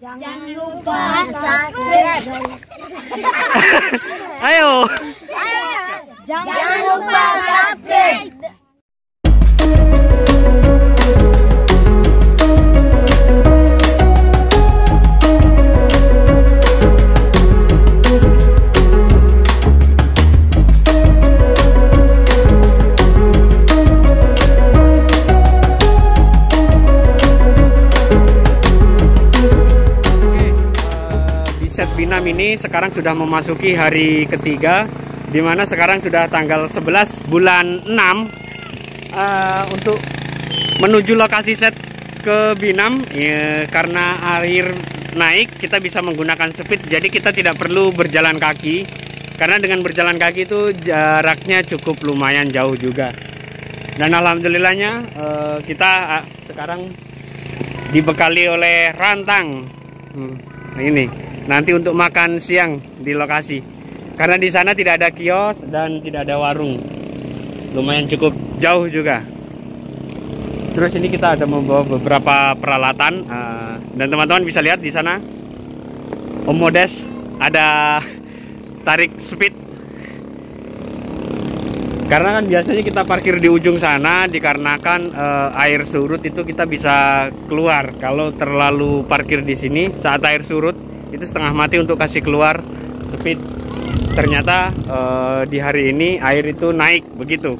Jangan lupa subscribe. Ayo. Jangan lupa subscribe. Set Binam ini sekarang sudah memasuki hari ketiga, dimana sekarang sudah tanggal 11 bulan 6. Untuk menuju lokasi set ke Binam ya, karena air naik kita bisa menggunakan speed, jadi kita tidak perlu berjalan kaki, karena dengan berjalan kaki itu jaraknya cukup lumayan jauh juga. Dan alhamdulillahnya kita sekarang dibekali oleh rantang ini nanti untuk makan siang di lokasi, karena di sana tidak ada kios dan tidak ada warung, lumayan cukup jauh juga. Terus ini kita ada membawa beberapa peralatan dan teman-teman bisa lihat di sana Om Modes ada tarik speed, karena kan biasanya kita parkir di ujung sana dikarenakan air surut itu kita bisa keluar. Kalau terlalu parkir di sini saat air surut itu setengah mati untuk kasih keluar speed. Ternyata di hari ini air itu naik begitu.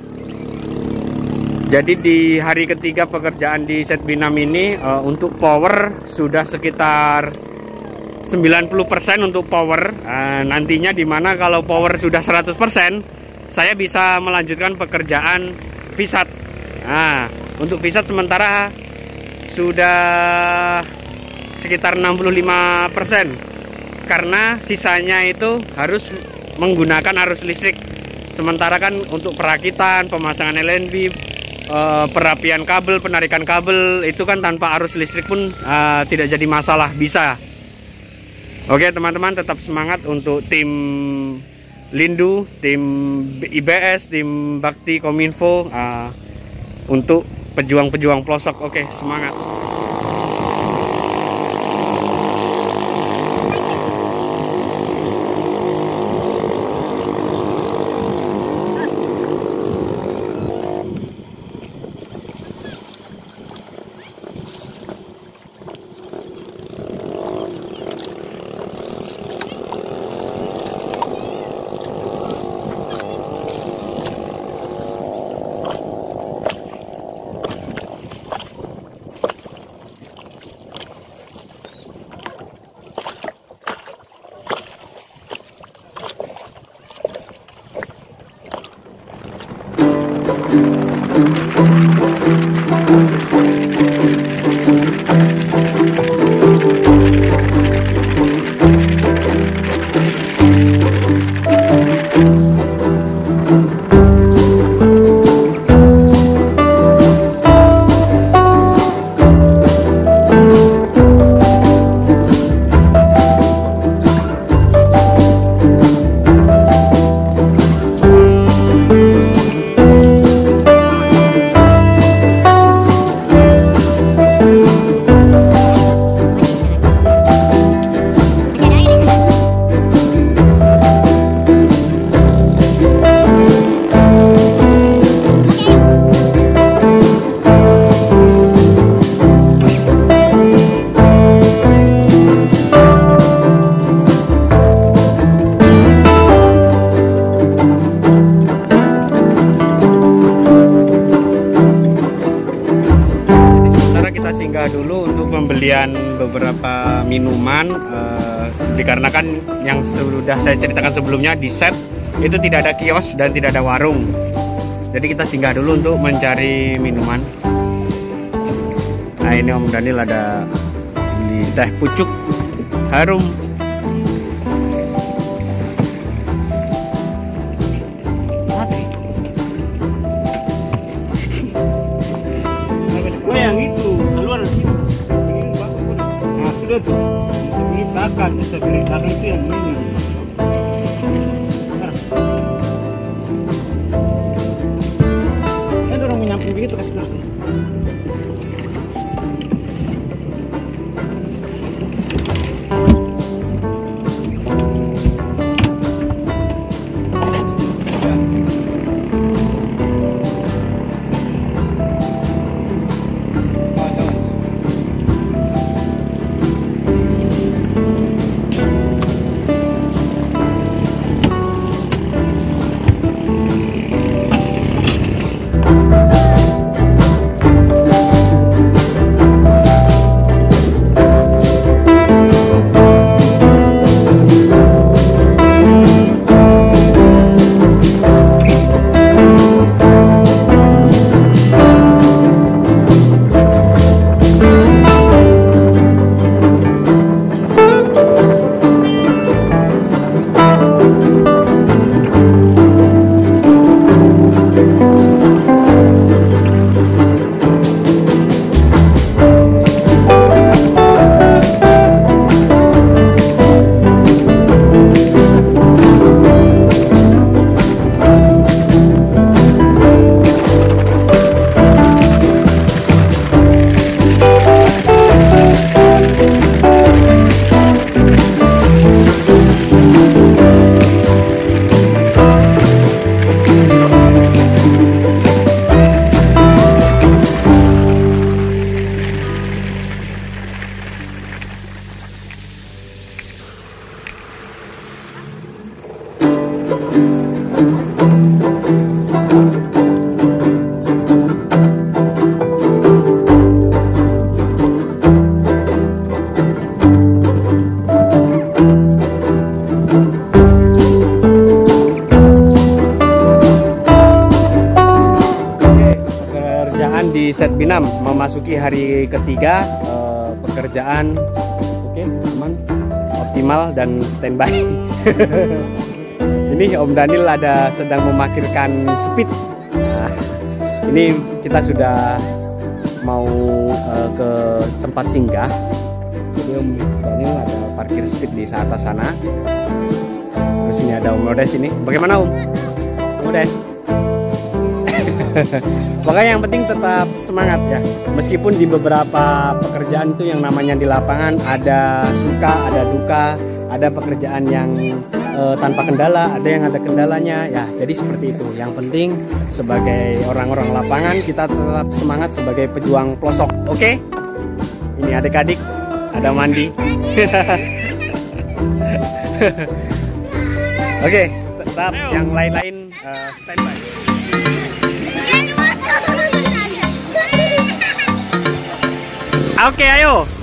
Jadi di hari ketiga pekerjaan di Set Binam ini untuk power sudah sekitar 90% untuk power. Nantinya dimana kalau power sudah 100% saya bisa melanjutkan pekerjaan visat. Nah, untuk visat sementara sudah sekitar 65%, karena sisanya itu harus menggunakan arus listrik. Sementara kan untuk perakitan, pemasangan LNB, perapian kabel, penarikan kabel itu kan tanpa arus listrik pun tidak jadi masalah, bisa. Oke teman-teman, tetap semangat untuk tim Lindu, tim IBS, tim Bakti Kominfo, untuk pejuang-pejuang pelosok. Oke, semangat. Dulu untuk pembelian beberapa minuman, dikarenakan yang sudah saya ceritakan sebelumnya di set itu tidak ada kios dan tidak ada warung, jadi kita singgah dulu untuk mencari minuman. Nah ini Om Daniel ada di teh pucuk harum. Yang itu keluar ini bagus. Nah sudah tuh ini belakang, sebelah belakang itu yang ini. Kan orang menyamping begitu kasih terus. set Binam memasuki hari ketiga pekerjaan. Oke, aman, optimal dan standby. Ini Om Daniel ada sedang memarkirkan speed. Nah, ini kita sudah mau ke tempat singgah. Jadi Om Daniel ada parkir speed di atas sana. Terus ini ada Om Odes ini. Bagaimana Om? Om Odes? Pokoknya yang penting tetap semangat ya. Meskipun di beberapa pekerjaan itu yang namanya di lapangan ada suka, ada duka, ada pekerjaan yang tanpa kendala, ada yang ada kendalanya ya. Jadi seperti itu. Yang penting sebagai orang-orang lapangan kita tetap semangat sebagai pejuang pelosok. Oke? Ini adik-adik ada mandi. Oke, tetap yang lain-lain standby. Oke, ayo.